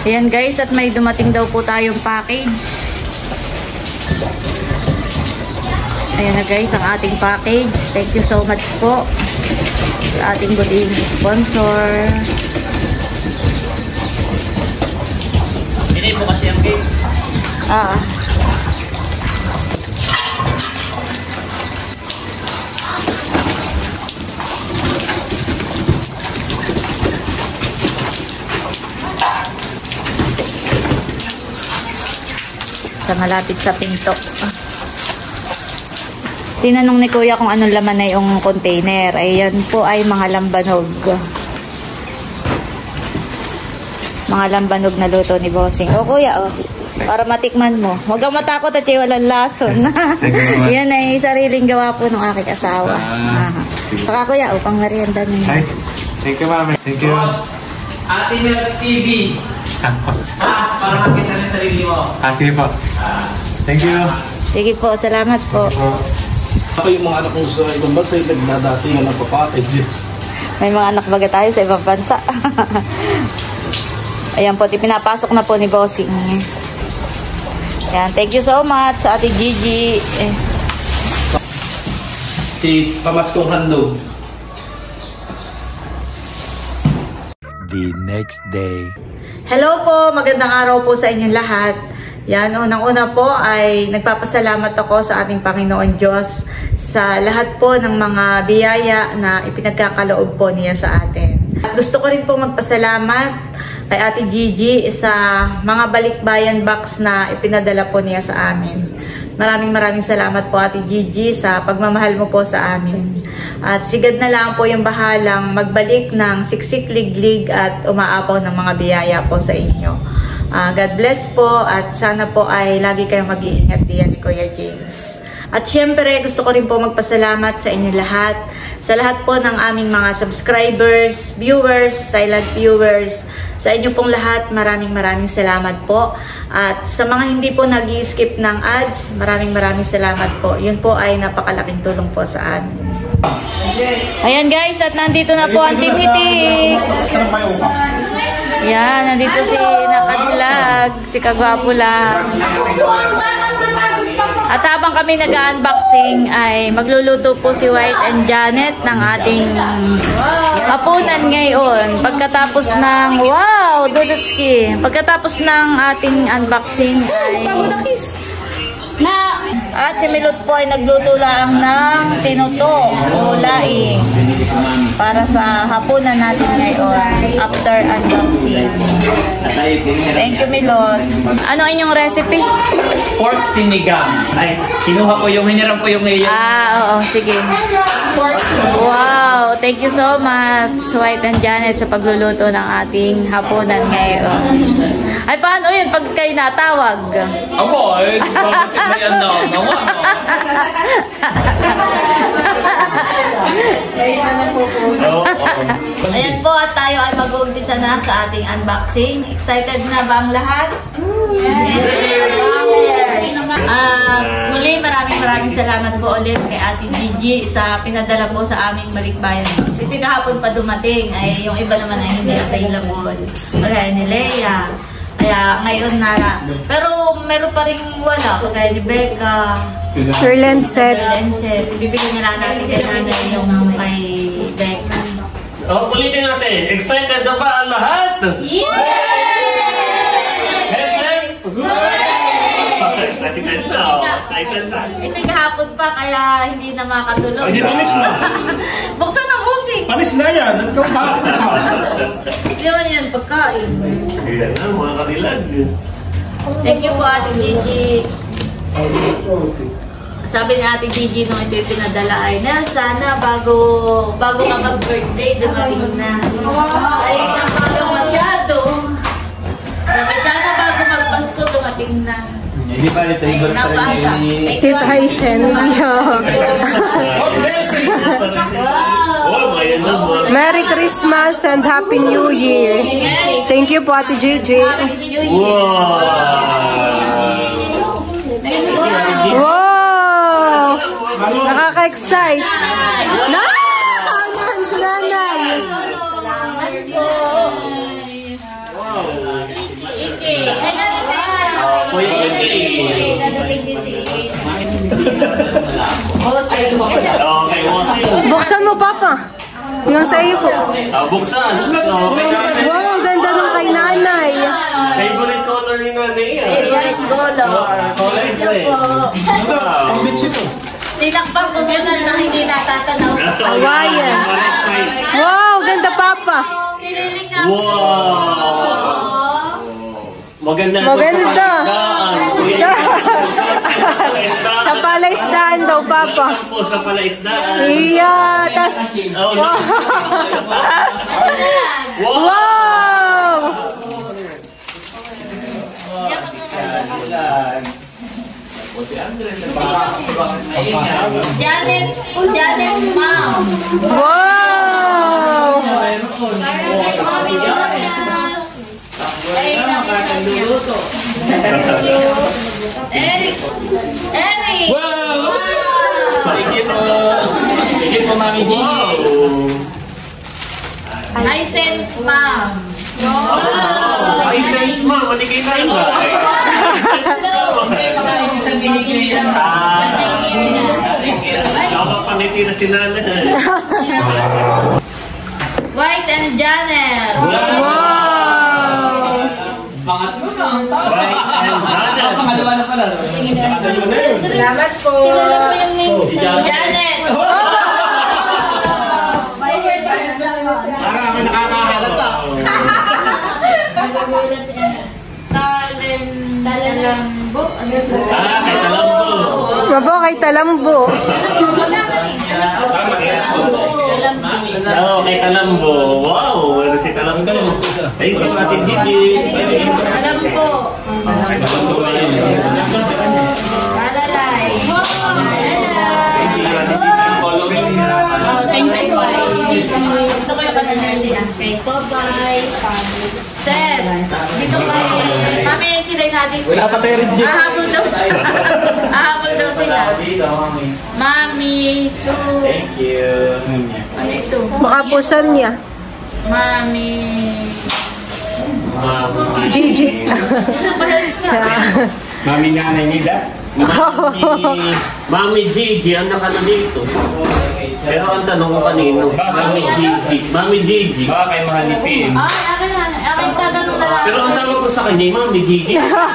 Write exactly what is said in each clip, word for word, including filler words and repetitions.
Ayan guys, at may dumating daw po tayong package. Ayan na guys, ang ating package. Thank you so much po sa ating buting sponsor. Hindi po kasi ang cake. Ah. Sa malapit sa pinto. Tinanong ni Kuya kung anong laman na yung container. Ayan po ay mga lambanog. Mga lambanog na luto ni Bossing. O Kuya, o. Para matikman mo. Huwag kang matakot at yung walang lason. Yan ay sariling gawa po ng aking asawa. Uh, Saka Kuya, o, pang merienda niyo. Hi. Thank you, Mami. Thank you. Ate Nel T V. Ah, para makita ng sarili mo. Ah, sige po. Thank you. Sige po, salamat po. Ako yung mga anak kong sa ibang bansa yung nagdadatingan ng papackage. May mga anak baga tayo sa ibang bansa. Ayan po, pinapasok na po ni Bossing. Ayan, thank you so much sa Ate Gigi. Eh. Si pamaskong handog. The next day. Hello po, magandang araw po sa inyong lahat. Yan, unang-una po ay nagpapasalamat ako sa ating Panginoon Diyos sa lahat po ng mga biyaya na ipinagkakaloob po niya sa atin. At gusto ko rin po magpasalamat kay Ate Gigi sa mga balikbayan box na ipinadala po niya sa amin. Maraming maraming salamat po Ate Gigi sa pagmamahal mo po sa amin. At sigad na lang po yung bahalang magbalik ng siksik liglig at umaapaw ng mga biyaya po sa inyo. Uh, God bless po at sana po ay lagi kayong mag-iingat diyan ni Kuya James. At syempre gusto ko rin po magpasalamat sa inyo lahat, sa lahat po ng aming mga subscribers, viewers, silent viewers, sa inyo pong lahat maraming maraming salamat po. At sa mga hindi po nag-i-skip ng ads, maraming maraming salamat po. Yun po ay napakalaking tulong po sa amin. Ayan guys, at nandito na po ang Team Hitik. Yan, nandito si Nakadilag, si Kagwapo lang. At habang kami nag-unboxing ay magluluto po si White and Janet ng ating hapunan ngayon. Pagkatapos ng, wow, Dudutski, pagkatapos ng ating unboxing ay... At si Milot po ay nagluto lang ng tinuto o laing para sa hapunan natin ngayon after unboxing. Thank you, Milot. Ano inyong recipe? Pork sinigang. Ay, kinuha ko yung, hiniram ko yung ngayon. Ah, oo, sige. Wow, thank you so much, White and Janet, sa pagluluto ng ating hapunan ngayon. Ay, paano yun pag kayo natawag? Abo, eh, bakit may ano? Nawa, no? Ayan po, at tayo ay mag-uumpisa na sa ating unboxing. Excited na ba ang lahat? Uh, muli, maraming maraming salamat po ulit kay Ate Gigi sa pinadala po sa aming balikbayan. Kasi kahapon pa dumating, ay yung iba naman ay hindi available. Kagaya ni Leia. Kaya ngayon na, pero meron pa rin wala. Kagaya ni Becca. Sir Lenset. Sir Lenset. Ibibigyan nila natin kay nanay yung kay Becca. Oh, ulitin natin. Excited na ba ang lahat? Yeah! Excited na. Excited na. Ito kahapon pa, kaya hindi na makatulog. Ay, di panis na. Buksan ang musik. Panis na yan. Ikaw ba? Hindi naman yan pagkain. Ayan na, mga kanilag. Thank you po, Ate Gigi. Sabi ni Ate Gigi nung ito yung pinadala ay na sana bago bago ka mag-birthday, dumating na. Ay, sana masyado. Sabi, sana bago mag-Pasko, dumating na. Hindi pa rin tayo sa rin. Tita Haisen. Merry Christmas and Happy New Year. Thank you po, Ate Gigi. Wow! Wow! Nakaka-excite. Na! Kanan si nanay. Ay, natin sa Kuya Wendy. Okay, Mosay. Buksan mo, Papa. Yung sa iyo po. Ah, buksan. Okay, nanay. Wow, ang ganda nung kay nanay. Favorite color ni nanay. Favorite color. Color red. Wow. Ang bitch ito. Tinakbang ko yun na hindi natatanaw. Hawaiian. Wow, ganda, Papa. Nililing nga. Wow. Maganda. Maganda. Sa, sa palaisdaan daw, Papa. Po sa palaisdaan. Iya, tas... Oh, no. Wow. Wow! Janet, Janet's mom. Wow! Eric. Eric. Wow. Thank you po. Thank you po, Mami G. License mom. Ay, sense mo. Maligay na yun ba? Ako paniti na si Nana. White and Janet. Wow! Pangatlo na ang tao. Pangalawa na pala. Salamat po. Janet. Parang ako nakakahalata. Talem. Talambo. Ah, kay Talambo. Sabo kay Talambo. Oo, kay Talambo. Wow, meron si Talambo. Thank you, Ate Gigi. Talambo. Kay Talambo. Alalay. Thank you, Ate Gigi. Coloring. Thank you. Gusto ko yung pananali ah. Okay, bye-bye. Sir, dito pa rin. Mami, sila natin. Wala pa tayo rin, G. Ahabol daw. Ahabol daw sila. Mami, Su. Thank you. Ano ito? Makapusan niya. Mami. Mami. Gigi. Mami Nanay Nida. Mami, Mami Gigi, ang nakano dito. Pero ang tanong ko kanino, Mami Gigi. Mami Gigi. Baka kay Mahanipin. Ay, akin na. Akin tatanong na lang. Pero ang tawag ko sa kanya, Mami Gigi.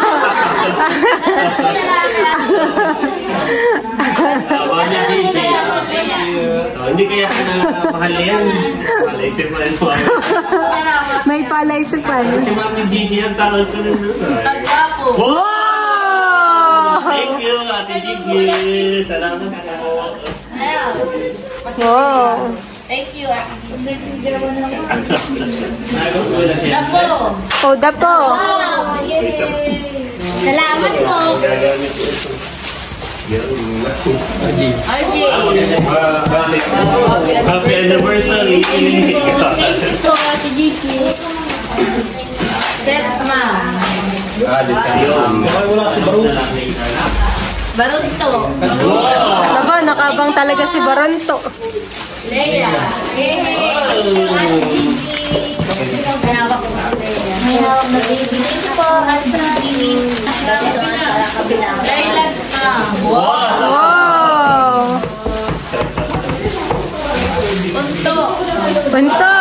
Mami Gigi. Oh, hindi kaya ka na mahal yan. Malay si Mami. May palaisipan. Si Mami Gigi ang tawag ko rin doon. Pagwapo. Wow! Wow! Thank you, Ate Gigi. Salamat po. Wow! Thank you, Ate Gigi. Dapo. Oh, dapo. Salamat po. R J. Happy anniversary. Ito, Ate Gigi. Set, ma'am. Ah, discount. Wala si Baro. Barunto. Aba, nakabang talaga si Baronto. Leia. May hawak ko si Leia. May hawak na baby. Thank you po, Ate. Leila's mom. Wow! Punto. Punto!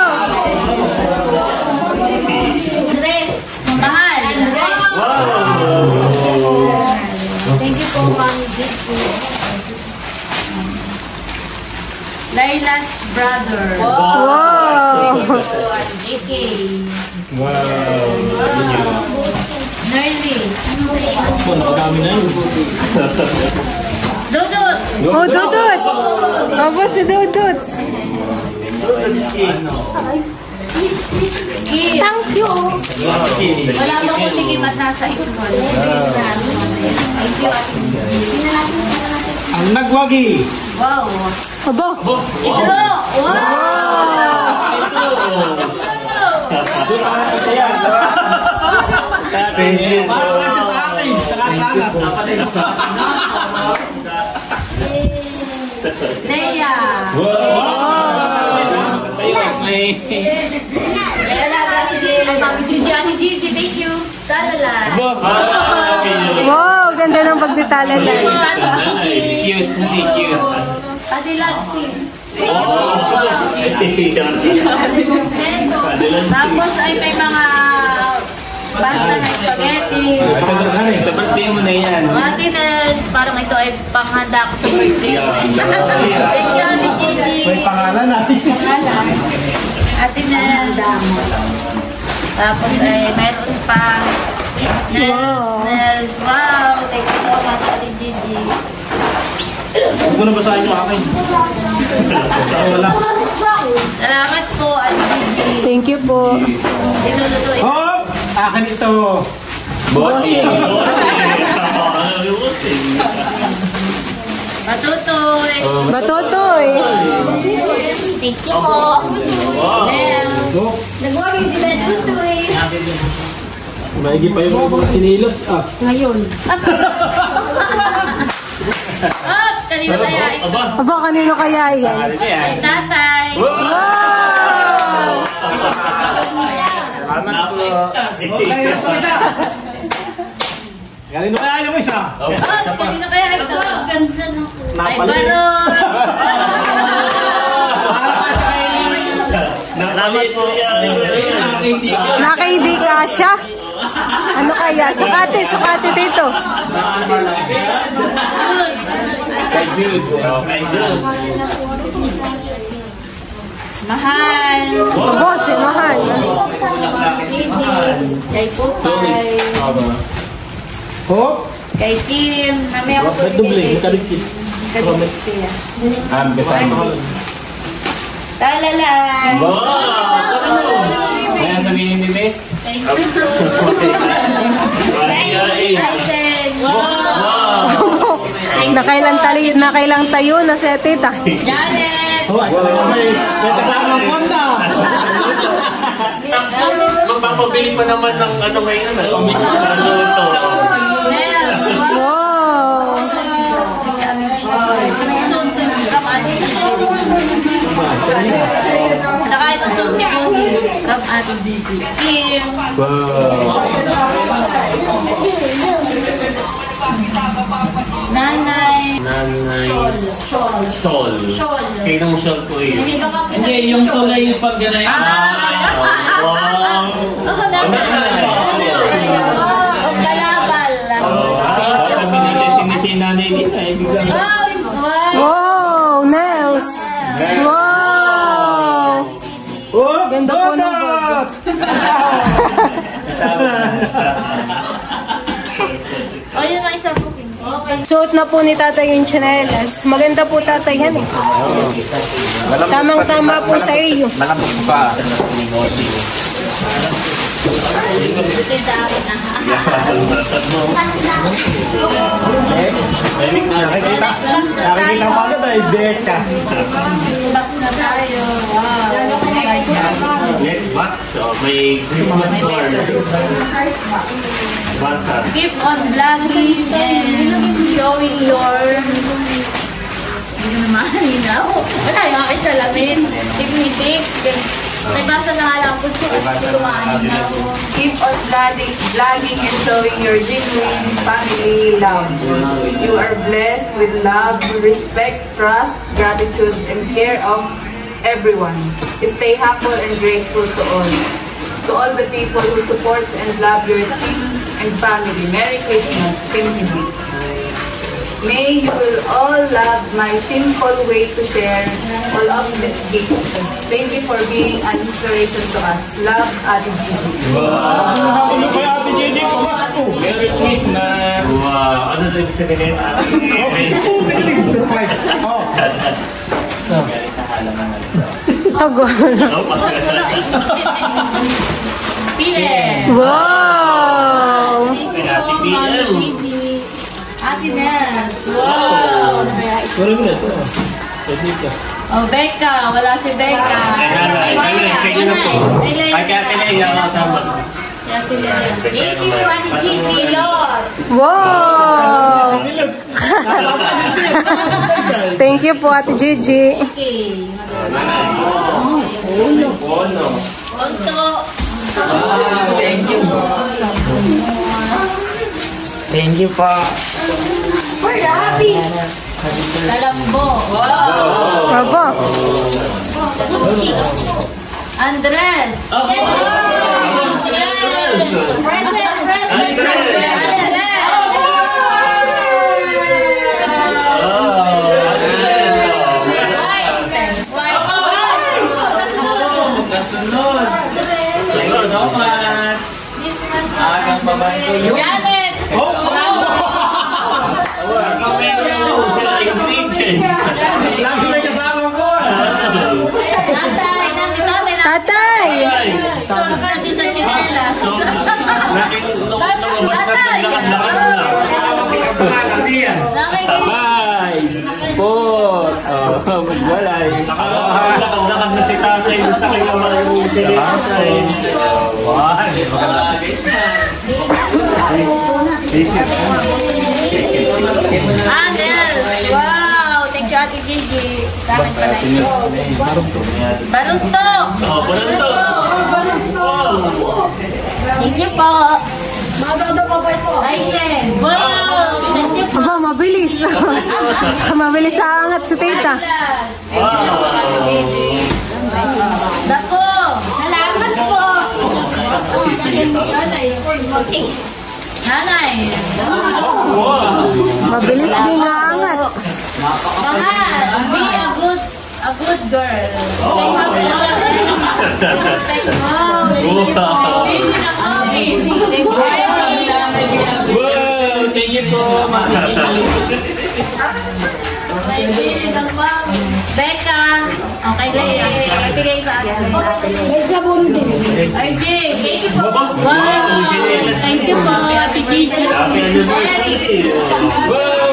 Dress. Mahal. Thank you po, Mami Gigi. Leila's brother. Wow! J K. Wow. Nerly. Oh, nakadami na yun. Dudut. Oh, Dudut! Aba, si Dudut. Kim. Thank you. Wala pa po si Kim at nasa school. Thank you, Ate. Ang nagwagi. Wow. Aba! Ito. Wow. Thank you. Parang kasi sa akin. Saka sana. Leia. May... Leia, Ate Gigi. Mami Gigi, Ate Gigi, thank you. Sana talalay. Cute, hindi cute. Padilaxis. Tapos ay may mga pasta na spaghetti. Sa birthday mo na yan. Ate Nels, parang ito ay panghanda ko sa birthday. Thank you, Ate Gigi. May pangalan natin. Ate Nels. Tapos ay meron pa. Nels, Nels. Wow, thank you so much, Ate Gigi. Huwag mo na basahin yung akin. Wala. Salamat po, Ate Gigi. Thank you po. Dinulutuin. Hop! Akin ito. Bossing. Matutoy. Batutoy. Thank you po. Nels. Nag-worry si Matutoy. Maigi pa yung mga chinilas. Ah. Oh, kanino kaya ito? Aba, kanino kaya yan? Ay, tatay. Wow! Ganun kaya yung isa. Oh, kanino kaya ito? Ganda na po. Ay, Napali. baron. Nakaindi ka siya. Ano kaya? Sukate, sukate dito. Kay Jude. Oh, kay Jude. Mahal. Boss, eh, mahal. Kay Pupay. Hop. Kay Kim. Mamaya ko po Nagdubling. ibigay. Nakadikit. Kadikit siya. Um, kasama. Talalan. Kaya sabihin ni Beth. Thank you so Aisen. Nakailang tali, nakailang tayo na si tita. Janet. Oh, ay, may, may kasama ng Honda. Magpapabili pa naman ng ano ngayon. Ano ito? Nels. Wow! Saka ito suot ni Lucy. From Ate Gigi. Kim. Nanay. Nanay. Sol. Sinong Sol po yun? Hindi, yung tulay yung pagganay. Wow! Oh, nanay. Oh, kalabal. Sabi nila si nanay nila. Eh, biglang. Wow. Wow! Nails! Wow! Oh, Ganda po ng Honda! Oh, yun ang isa po sing. Okay. Suot na po ni tatay yung tsinelas. Maganda po tatay yan eh. Tamang-tama po sa iyo. Malambot pa. Ito yung sa akin na. Nakikita. Next box na Nakikita tayo. mo agad ay Becca. Box na tayo. Wow. Next box. Oh, may Christmas card. Basa. Keep on vlogging and showing your... Hindi ko naman halinaw. Wala yung aking salamin. Tignitik. May basa na nga lang po siya at tumaan na. Keep on vlogging, vlogging and showing your genuine family love. You are blessed with love, respect, trust, gratitude, and care of everyone. Stay humble and grateful to all. To all the people who support and love your team and family. Merry Christmas. Thank you. May you will all love my simple way to share all of these gifts. Thank you for being an inspiration to us. Love, Ate Gigi. Ano kaya Ate J J Pasko? Merry Christmas. Wow! Ano din sabihin? Surprise. Oh. Tago. Oh, pasal. Pile! Wow! Thank you po, Mami Gigi. Ate Nels. Wow! Sorry mo na ito. Oh, Becca. Wala si Becca. Ay, Leia. Sige na po. Ay, Leia. Ay, kaya kailangan ako tama. Kaya si Leia. Thank you, Ate Gigi. Pilot. Wow! Thank you po Ate Gigi. Okay. Onto. Thank you. Thank you po. We're happy. Talambo. Bravo. Andres. Present, present, present. Janet! Lagi may kasama ko. Tatay! Nandito tatay! Tatay! Solo ka natin sa chinelas. Lumabas na paglakad-lakad na. Sabay! Four! Oh, magwalay. Nakalakad-lakad na si tatay. Sa kanya maraming sinisay. Anel! Wow! Thank you, Ate Gigi. Bakit pala ito? Barunto! Oh, Barunto! Thank you po. Aisen! Wow! Thank you po. Aba, mabilis. Mabilis sa angat si tita. Dako! Salamat po. Nanay! Mabilis din nga angat. Mahal! Be a good a good girl. Wow! Thank you po, Mami. Becca! Okay, Leia. Ibigay sa akin. May sabon din. R J, thank you po. Wow! Thank you po, Ate Gigi. Happy anniversary! Wow!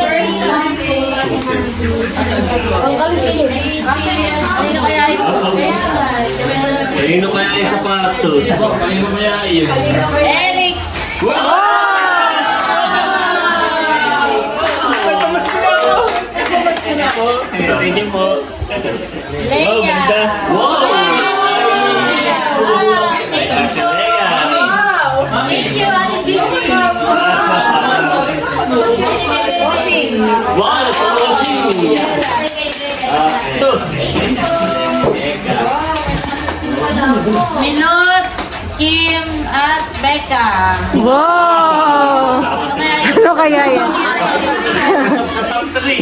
Sino kaya ito? Kanino kaya yung sapatos? Kanino kaya yun? Eric! Thank you po. Oh, Leia! ganda. Wow! Thank you, Ate Gigi. Wow! Pangosing! Ito! Minot, Kim, at Becca. Wow! Ano kaya yan? Sa top three!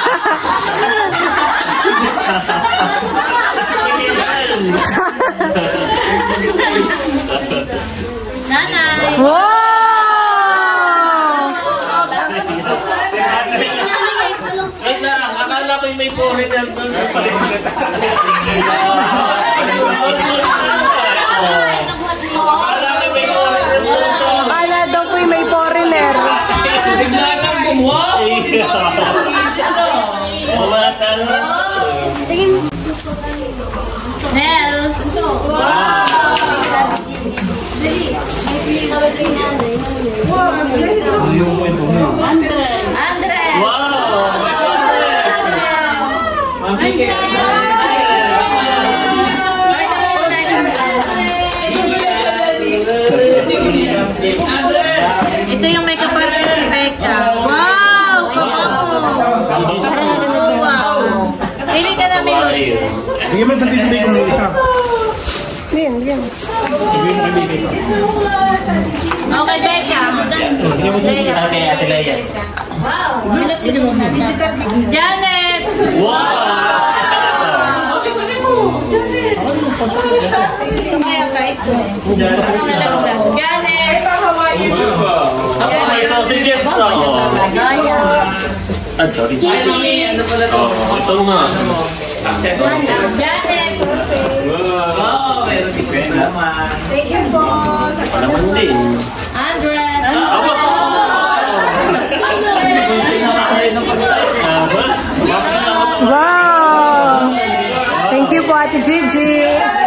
Nanay! Wow! Wait lang, akala ko yung may foreigner doon sa paligid. Akala ko may foreigner doon sa... Akala daw po yung may foreigner. Bigla nang gumawa. Kumata na. Nels! Andre! Wow! Ito yung may kapatid si Becca. Wow! Wow! Pili ka na, Milot. Bigyan mo sa tibig ko ng isa. Yan, yan. Okay, Becca. Leia. Okay, Ate Leia. Janet! Wow! Sumaya ka ito. Janet! Ako may sausages na. Ah, sorry. Oh, ito nga. Janet! Thank you po. Palaman din. Andres! Wow! Thank you po, Ate Gigi.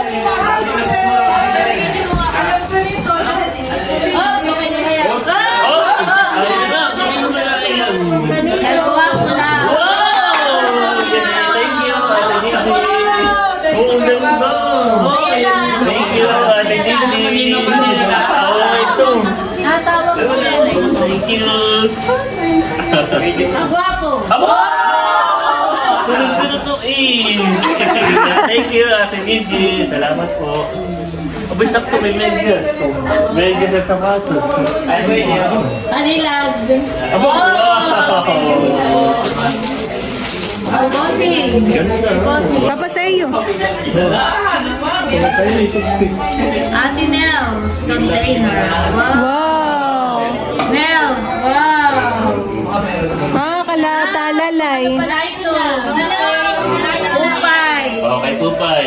Thank you, Ate Gigi. Oh, ito. Natawag ko yan. Thank you. cute. Ang gwapo. Aba! Sunod-sunod to eh. Thank you, Ate Gigi. Salamat po. Abay, sakto may medyas. Medyas at sapatos. Ay, pwede ako. Anilag. Aba! Oh, bossing. Bossing. Papa sa iyo. Ate Nels, container. Wow. Wow. Nels, wow. Ah, kalatalalay. Pala ito. Pupay. Okay, Pupay.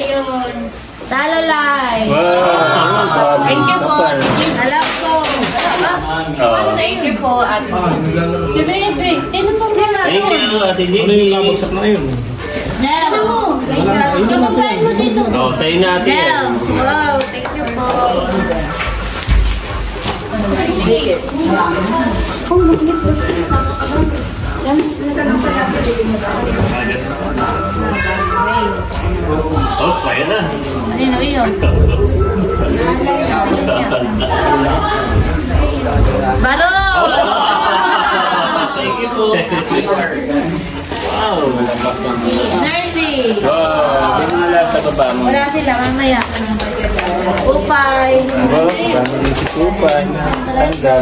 Talalay. Wow. Thank you po. Alam ko. Oh. Thank you po, Ate Gigi. Si Bebe. Tignan mo sila. Thank you, Ate Ano yung Gigi. nabagsak na ngayon? Nels. Kapagkain mo dito. Oh, sa'yo natin. Nels. Wow. Thank you po. Oh, kaya na. Ano na yun? Balo! Thank you po. Wow. Nerdy! Wow, yung mga lahat sa baba mo. Wala sila, mamaya. Upay! Wow, parang si Kupay. Tanda.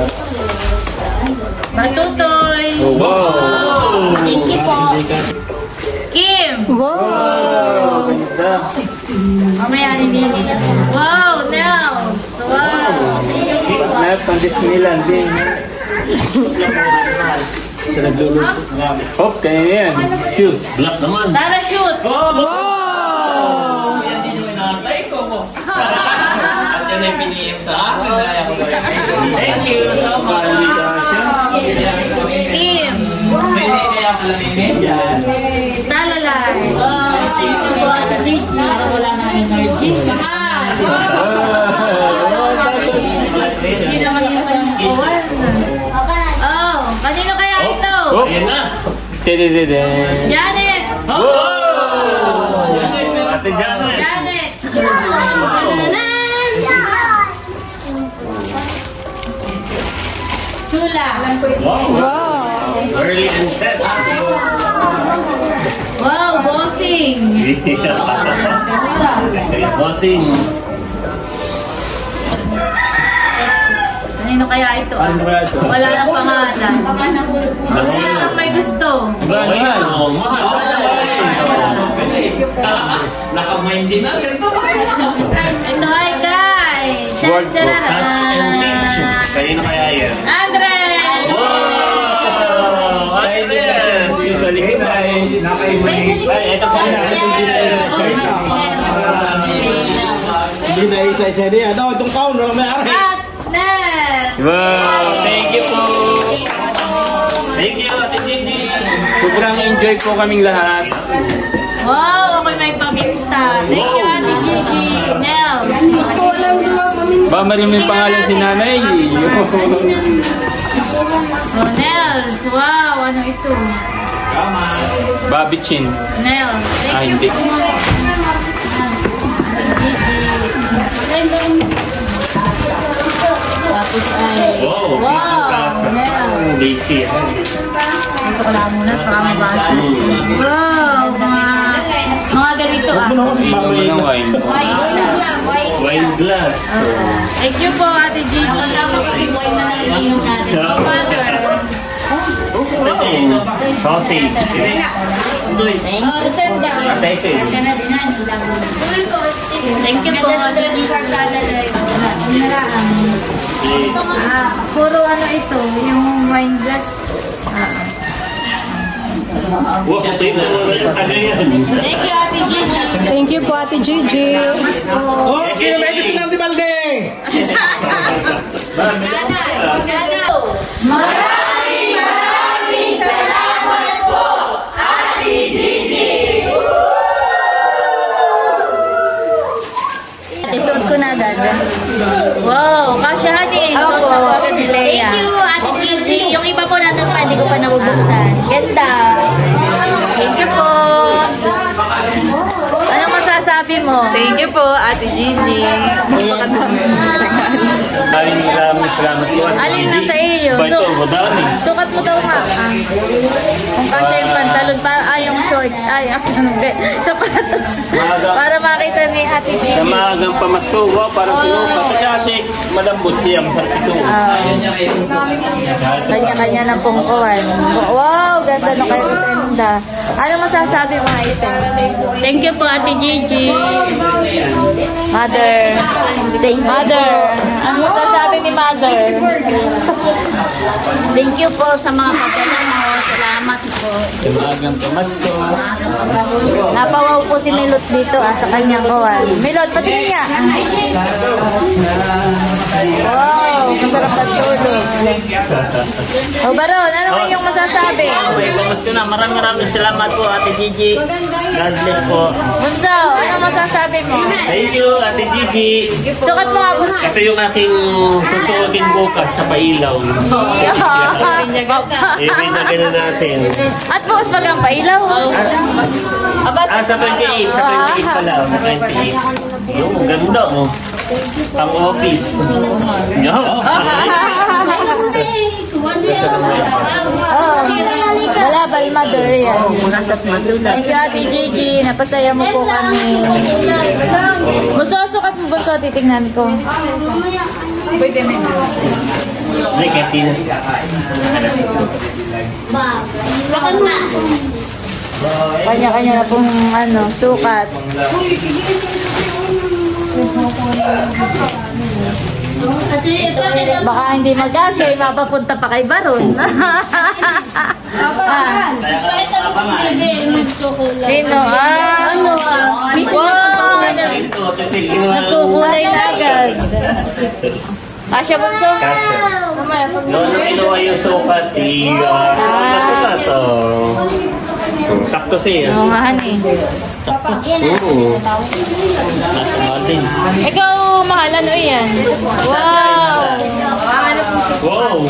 Matutoy! Wow. Thank you po. Kim! Wow. Ganda. Mamaya hindi nila. Wow! Nels! Wow! Na, pang-Disneyland din. Sa nagluluto. Hop, kaya yan. Shoot. Black naman. Tara shoot! Wow. Yan din yung inaantay ko mo. At yan ay piniem sa akin. Kaya ko gawin. Thank you so much. Kim! Pwede kaya pala may medyas. Talalay! Wala na energy. Mahal! Hindi naman yung kawan. Oh, kanino kaya ito? Oh, Ayan na. Tidididin. Janet! Wow! Ate Janet. Janet! Chula! Wow. Early and set. Wow, bossing! Bossing. Kanino kaya ito? Ano kaya ito? Wala nang pangalan. Sila lang may gusto. Ba naman? Oh, mahal. Nakamind din natin. Ito, hi guys! Word book. Touch and teach. Kanino kaya yan? Andres! Wow! Andres! Sa likod ay nakaimay. Ay, ito pa na. Hindi na isa-isa niya. Ano, itong taon, wala may ari. At Ned! Wow, thank you po. Thank you, Ate Gigi. Sobrang enjoy po kaming lahat. Wow, ako'y may paminta. Thank you, Ate Gigi. Nel. Ba, maraming pangalan si nanay. Oh, Nels. Wow, ano ito? Bobby Chin. Nels. Ah, Thank you. hindi. Tapos ay... Wow, Wow, Nels. Daisy. Ito ko lang muna para mabasa. Wow, mga... Mga ganito ah. Ano, Hindi mo ng wine. Wine glass. Thank you po, Ate Gigi. Oh, mother. Sausage. Oh, send down. Sausage. Thank you po, Ate Gigi. Ah, puro ano ito, yung wine glass. Ah. Wow, tayo na yung tagayan. Thank you, Ate Gigi. Thank you po, Ate Gigi. Oh, sino ba ito si Nandi Balde? Maraming maraming salamat po, Ate Gigi. Isuot ko na agad. Wow, kasyahanin. Isuot na po agad ni Leia. Thank you, Ate Gigi. Yung iba po natin pa, hindi ko pa nabubuksan. Ganda. Thank you po. Anong masasabi mo? Thank you po, Ate Gigi. Maraming maraming salamat po. Alin na sa iyo? ba ito? Madami. Sukat mo daw nga. Ah. Kung kasi yung pantalon, para ay yung short, ay hindi, sapatos. Para makita ni Ate Sa Gigi. maagang pamasko, wow, parang sinukat. Kasi malambot siya, masarap ito. Kanya-kanya ng pungkuhan. Wow, ganda na kay Rosenda. Ano masasabi mo, Aisel? Thank you po, Ate Gigi. Mother. Mother. Ano masasabi ni Mother? Thank you po sa mga pagdala mo. Salamat po. Sa maagang pamasko. Napawaw po si Milot dito ah, sa kanyang kawan. Milot, patingin niya. Wow, masarap ang tulog. O Baron, ano ba yung masasabi? Okay, pamasko na. Maraming maraming salamat po, Ate Gigi. God bless po. Bunso, ano masasabi mo? Thank you, Ate Gigi. Sukat mo nga, Bunso. Ito yung aking susuotin bukas sa pailaw. I-mail na gano'n natin. At bukas pag ang pailaw. Ah, sa twenty-eight. Sa twenty-eight pala. Sa twenty-eight. Yung ganda mo. Ang office. Yo. Oh, wala ba yung Mother yan? Thank you, Ate Gigi. Napasaya mo po kami. Mususukat mo, Bunso, titignan ko. Pwede may May kantina. Bakit na? Kanya-kanya na pong ano, sukat. Ate, ito, ito. Baka hindi mag-asya, mapapunta pa kay Baron. Ah, sino? Ah, Ano ah? wow! Ito, titigil na. Nagkukulay na agad. Asya, Bunso? Noon na kinuha yung sukat, i-sukat. Nasukat, oh. Sakto siya. Oo nga, honey. Oo. Nasukat din. Ikaw, mahal, ano yan? Wow! Wow!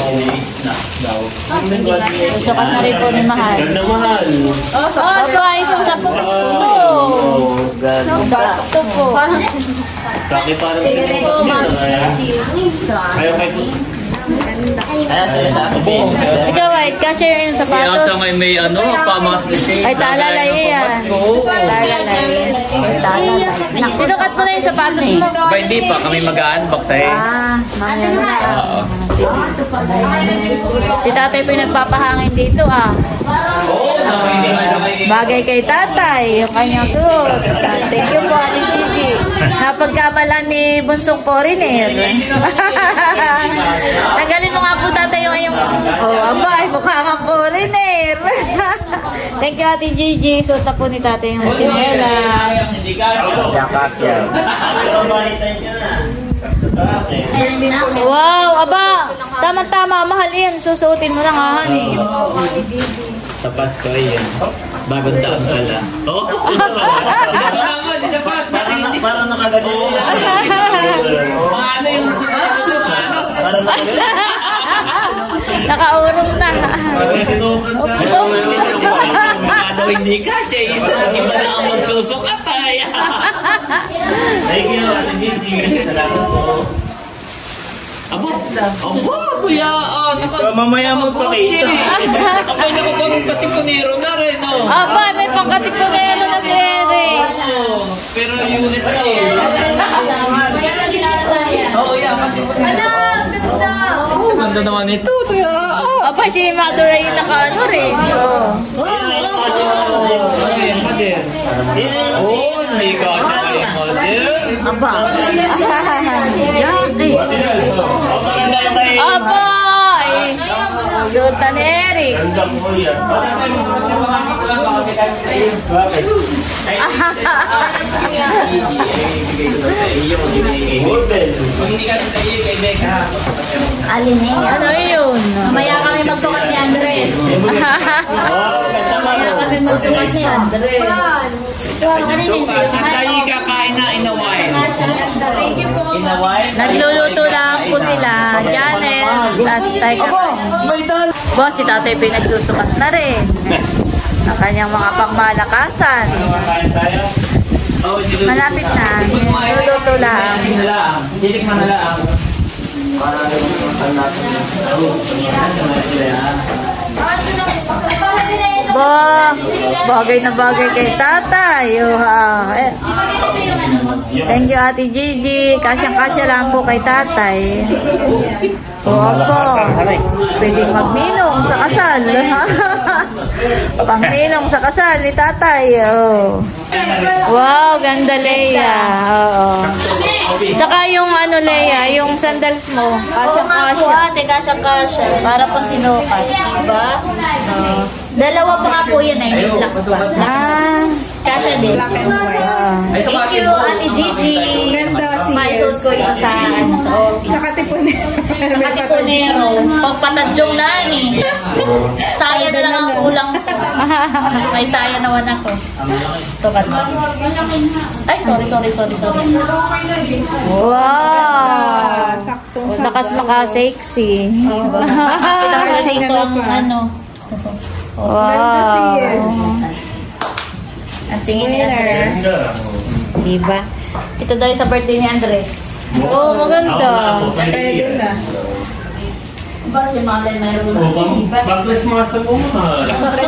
Sukat na rin po ni Mahal. Ganda mahal. Oh, so ay isang sapong puno. Oh, ganda. Sakto po. Kaki parang sinukat nila. Ayaw kay po. Ikaw, White, kasi yung sapatos. may may ano, pama. Ay, talalay yan. Talalay. Talalay. Sinukat mo na yung sapatos mo. Ba hindi pa kami mag-unbox eh. Ah, mamaya na. Oo. Si tatay po yung nagpapahangin dito ah. Bagay kay tatay, yung kanyang suot. Thank you po, Ate Gigi. Napagkamalan ni Bunsong Foreigner. Tanggalin mo nga po tatay yung yung... Oh, abay, mukha kang Foreigner. Thank you, Ate Gigi. Suot na po ni tatay yung chinelas. Wow, aba, tama-tama, mahal yan. Susuotin mo na nga, honey. Sa Pasko yun. Bagong taon pala. Oo. Parang nakagaling. Paano yung paano? Parang nakagaling. Nakaurong na. Parang sinukat ka. Paano hindi kasi iba na ang magsusukat ay. Thank you, Ate Gigi. Salamat po. Abo, abo, kuya, ah, naka... Mamaya mo pa kayo. Abay, nakapang patipunero na rin, oh. Aba, may pangkatipunero na si Eric. Oh, pero U S A. Oo, yeah, patipunero. Oh, ganda naman ito, kuya. Aba, si Mother ay naka-ano rin. Oh. Okay, mother. Oh, hindi ka siya kayo, mother. Aba. Aba. Suotan ni Eric. Ganda mo yan. Bakit? Golden. Alin eh. Ano yun? Mamaya kami magsukat ni Andres. Mamaya kami magsukat ni Andres. Ano yun? Tayo kakain na inaway. Thank you po. Nagluluto lang po sila. Janet. At tayo Boss, si tatay pinagsusukat na rin. Ang kanyang mga pangmalakasan. Malapit na. Luluto lang. Dilik mo na lang. Ba, bagay na bagay kay tatay. Oh, ha. Eh. Thank you, Ate Gigi. Kasyang-kasya lang po kay tatay. Oo po. Pwedeng magninong sa kasal. Pangninong sa kasal ni tatay. Oh. Wow, ganda, Leia. Oo. Saka yung ano, Leia, yung sandals mo. Kasyang-kasya. Ate, kasyang-kasya. Para po sinukat. Diba? Uh, dalawa pa nga po yan ay may black pa. Ah. Kasya din. Black and white. Thank you, Ate Gigi. Ganda. Maisot ko ito sa, ano, sa office. Sa Katipunero. Sa Katipunero. Pagpatadyong na ni. Saya na lang ang kulang ko. May saya naman ako. Sukat mo. Ay, sorry, sorry, sorry, sorry. Wow! Lakas maka-sexy. Kita ko na ito ang ano. Wow! Ang tingin ni Andres. Diba? Ito dahil sa birthday ni Andres. Oh, maganda. Pwede na. Ba si Malay mayroon Oh, bang-Christmas mo mahal.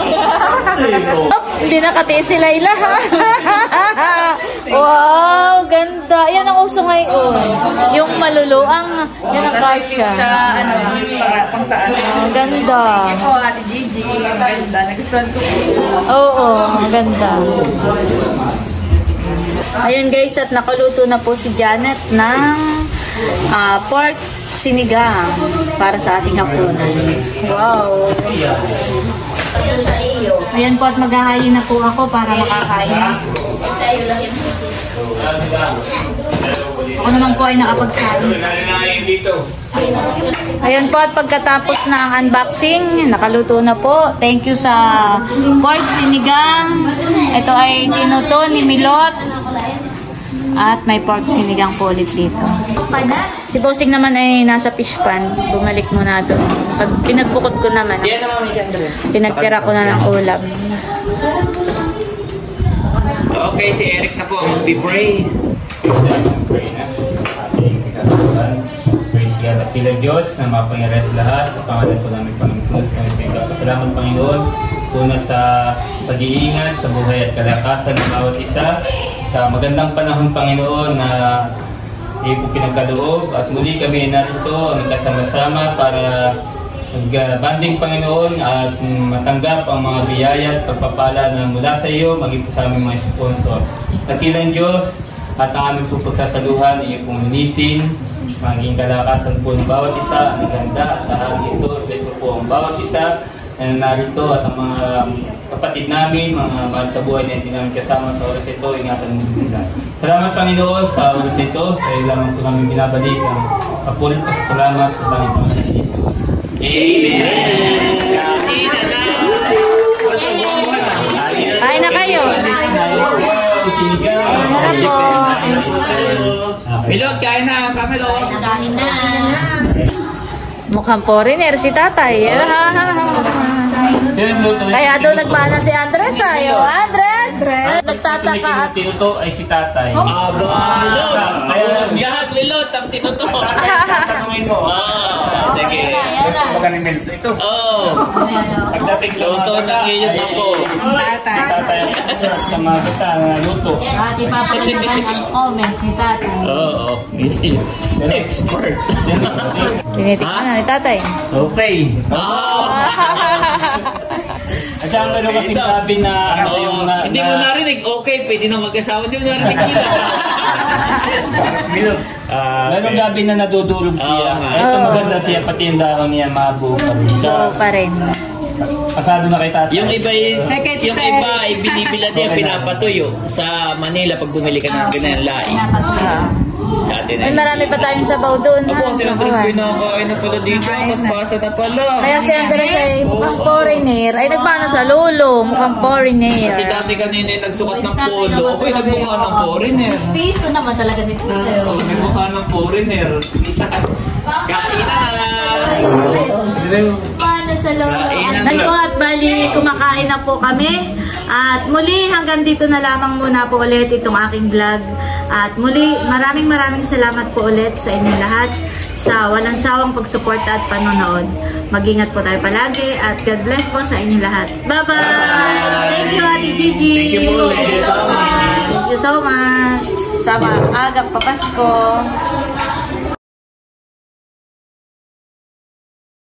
Hindi nakatiis si Layla. Wow, ganda. Yan ang uso ngayon. Yung maluluang, yan ang kasya. Sa ano, pangtaan. Ang ganda. Thank you po, Ate Gigi. Ang ganda. Nagustuhan ko po. Oo, ang ganda. Ayun guys, at nakaluto na po si Janet ng uh, pork sinigang para sa ating hapunan. Wow! Ayan po, at maghahayin na po ako para makakain. Ako naman po ay nakapagsabi. Ayan po, at pagkatapos na ang unboxing, nakaluto na po. Thank you sa pork sinigang. Ito ay tinuto ni Milot. At may pork sinigang po ulit dito. Si Bossing naman ay nasa fish pan. Bumalik muna doon. Pag pinagbukod ko naman, pinagtira ko na ng ulam. Okay, si Eric na po. Mag-pray. Pray na. Ating pinagkakulan. Praise God at pilang Diyos na mapangyarihan sa lahat. Sa pangalan po namin Panginoon Jesus. Kami pinagpapasalamat Panginoon. Una sa pag-iingat, sa buhay at kalakasan ng bawat isa. Sa magandang panahon Panginoon na iyo po pinagkaloob. At muli kami narito nagkasama-sama para mag-banding Panginoon at matanggap ang mga biyaya at pagpapala na mula sa iyo, maging po sa aming mga sponsors. Dakilang Diyos at ang aming po pagsasaluhan, iyo pong linisin, maging kalakasan po ng bawat isa, ang ganda at lahat ito, bless mo po ang bawat isa na narito at ang mga kapatid namin, mga mahal sa buhay na hindi namin kasama sa oras ito, ingatan mo sila. Salamat Panginoon sa oras ito, sa iyo lamang po namin binabalik ang kapulit at salamat sa Panginoon Jesus. Amen! Kain na kayo. Milot, kain na! Kamelot! Kain na. Mukhang foreigner si tatay. Kaya daw nagmana si Andres ayo. Andres! Nagtataka at... Tinuto ay si tatay. Aba! Milot! Kaya lahat Milot ang tinuto. Tanungin mo. Ah, sige. Baka ni Milot ito. Oo. Pagdating sa Luto ng iyong ako. Si tatay sa mga bata na luto. Ate papalitan ang comment ni tatay. Oo. Expert. Tinitikman na ni tatay. Okay. Wow! At siya ang gano'n kasing sabi na ano yung na... Hindi mo narinig. Okay, pwede na mag-asawa. Hindi mo narinig nila. Milot. Meron gabi na nadudulog siya. Ito maganda siya, pati yung dahon niya mabuo pa rin. Oo pa rin. Pasado na kay tatay. Yung iba, yung iba ay binibila din, pinapatuyo. Sa Manila, pag bumili ka ng pinanlain. Sa atin Ay, marami pa tayong sabaw doon. Ako, si Andres pinakain na pala dito. Mas pasa na pala. Kaya si Andres ay mukhang foreigner. Ay, nagmana sa lolo. Mukhang foreigner. Kasi dati kanina yung nagsukat ng polo. Ako'y nagmukha ng foreigner. Gusto naman talaga si Tito. Oo, nagmukha ng foreigner. Kain na na! Paano sa lolo? Ay po, at bali, kumakain na po kami. At muli, hanggang dito na lamang muna po ulit itong aking vlog. At muli, maraming maraming salamat po ulit sa inyong lahat sa walang sawang pagsuporta at panonood. Mag-ingat po tayo palagi at God bless po sa inyong lahat. Bye-bye! Thank you, Ate Gigi! Thank you po. Thank you so much. Thank you so much! Sa maagang papasko.